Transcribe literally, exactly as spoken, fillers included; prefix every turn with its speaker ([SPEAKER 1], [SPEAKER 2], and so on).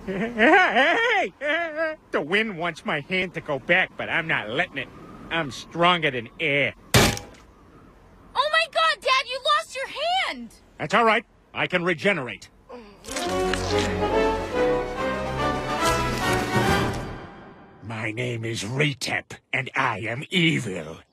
[SPEAKER 1] Hey! The wind wants my hand to go back, but I'm not letting it. I'm stronger than air.
[SPEAKER 2] Oh my God, Dad, you lost your hand!
[SPEAKER 1] That's all right. I can regenerate. My name is Retep, and I am evil.